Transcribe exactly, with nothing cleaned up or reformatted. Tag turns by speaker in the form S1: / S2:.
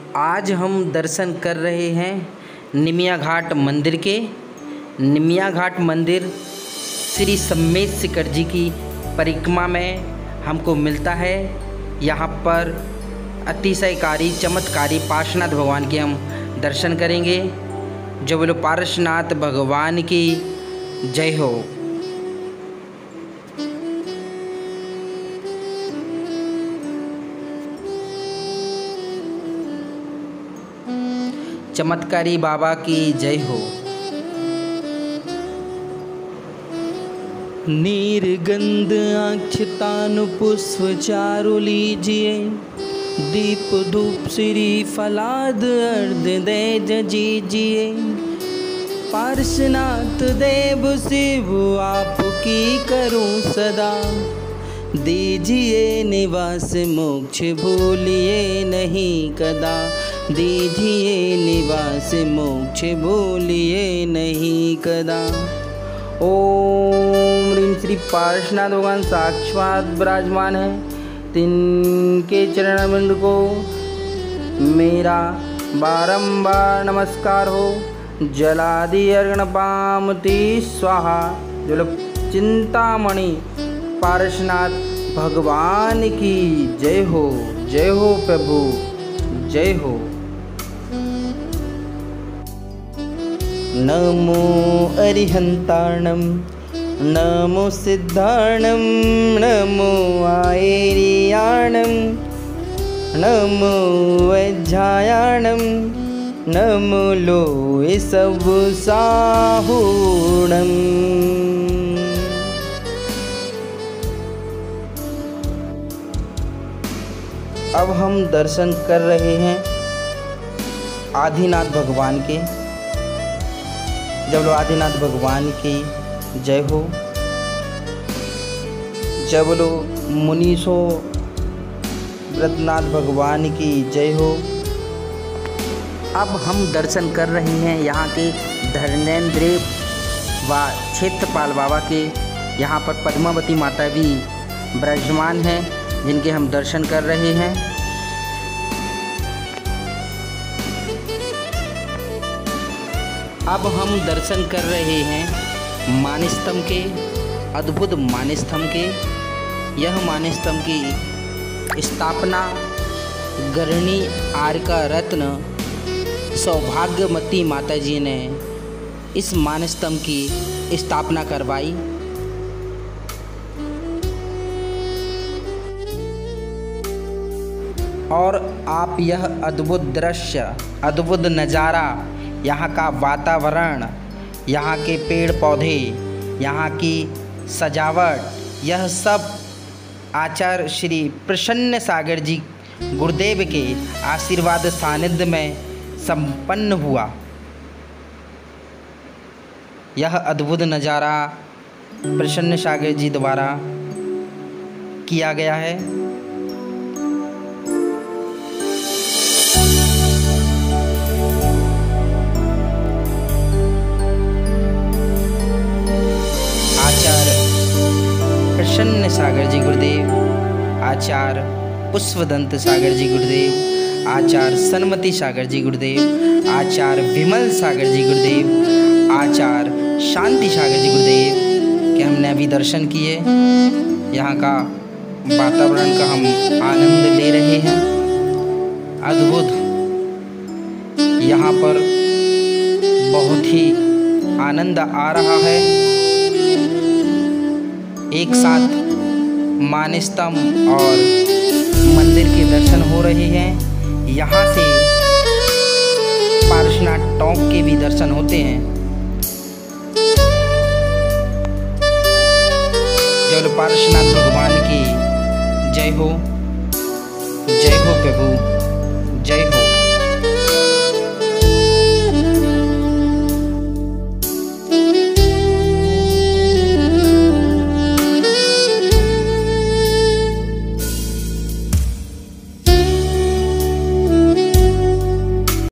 S1: आज हम दर्शन कर रहे हैं निमिया घाट मंदिर के। निमिया घाट मंदिर श्री सम्मेद शिखर जी की परिक्रमा में हमको मिलता है। यहाँ पर अतिशयकारी चमत्कारी पार्श्वनाथ भगवान के हम दर्शन करेंगे। जो बोलो पार्श्वनाथ भगवान की जय हो। चमत्कारी बाबा की जय हो।
S2: नीरगंध अक्षतानु पुष्प चारु लीजिए, दीप धूप श्री फलाद अर्ध दे जजीजिए। पार्श्वनाथ देव शिव आपकी करूं सदा, दीजिए निवास मोक्ष भूलिए नहीं कदा। दीजिए निवास मोक्ष भूलिए नहीं कदा। ओम ह्रीं श्री पार्श्वनाथ भगवान साक्षात विराजमान है। तिनके चरण बिंद को मेरा बारंबार नमस्कार हो। जलादि अर्घण पामति स्वाहा। जो लोग चिंतामणि पार्श्वनाथ भगवान की जय हो। जय हो प्रभु, जय हो। नमो अरिहंताणं, नमो सिद्धाणं, नमो आयरियाणं, नमो वज्रायाणं, नमो लोय सब साहूणम्। अब हम दर्शन कर रहे हैं आदिनाथ भगवान के। जब लो आदिनाथ भगवान की जय हो। जब लो मुनीषो व्रतनाथ भगवान की जय हो। अब हम दर्शन कर रहे हैं यहाँ के धर्मेंद्र व क्षेत्रपाल बाबा के। यहाँ पर पद्मावती माता भी विराजमान हैं, जिनके हम दर्शन कर रहे हैं। अब हम दर्शन कर रहे हैं मानस्तंभ के, अद्भुत मानस्तंभ के। यह मानस्तंभ की स्थापना गरणी आर्का रत्न सौभाग्यवती माता जी ने इस मानस्तंभ की स्थापना करवाई। और आप यह अद्भुत दृश्य, अद्भुत नज़ारा, यहाँ का वातावरण, यहाँ के पेड़ पौधे, यहाँ की सजावट, यह सब आचार्य श्री प्रसन्न सागर जी गुरुदेव के आशीर्वाद सानिध्य में संपन्न हुआ। यह अद्भुत नज़ारा प्रसन्न सागर जी द्वारा किया गया है। प्रसन्न सागर जी गुरुदेव, आचार्य पुष्पदंत सागर जी गुरुदेव, आचार्य सन्मति सागर जी गुरुदेव, आचार्य विमल सागर जी गुरुदेव, आचार्य शांति सागर जी गुरुदेव के हमने अभी दर्शन किए। यहाँ का वातावरण का हम आनंद ले रहे हैं। अद्भुत, यहाँ पर बहुत ही आनंद आ रहा है। एक साथ मानस्तंभ और मंदिर के दर्शन हो रहे हैं। यहाँ से पार्श्वनाथ टॉप के भी दर्शन होते हैं। जय पार्श्वनाथ भगवान की जय हो। जय हो प्रभु।